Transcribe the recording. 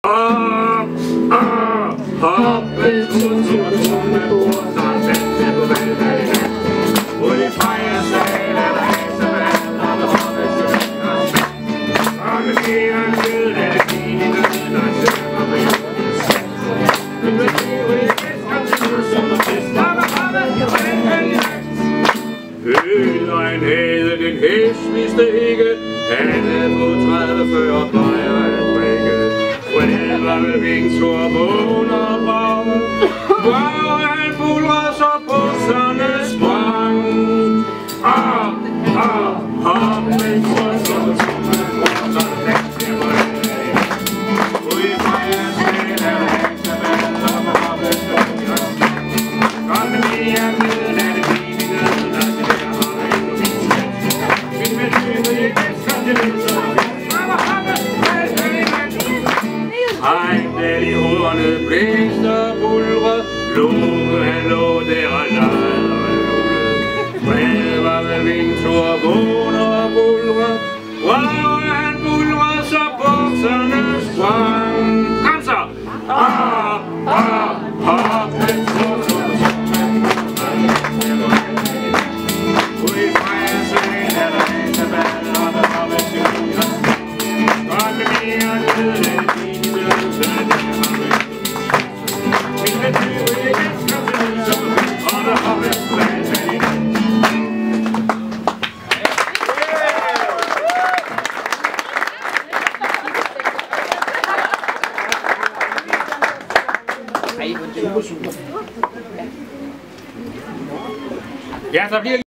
Ødegn havde den hest, vidste ikke, han havde fået 30-40 bajer at drikke. Fred var med vingtur, vågen og brage, hvor han bulrede så busserne sprang. Men så da de hovederne blæste og bulrede, låge han lå der og legede og lullede. Fred var med vingtur, vågen og bulrede, hvor han bulrede så bukserne sprang. Kom så! Ja, så bliver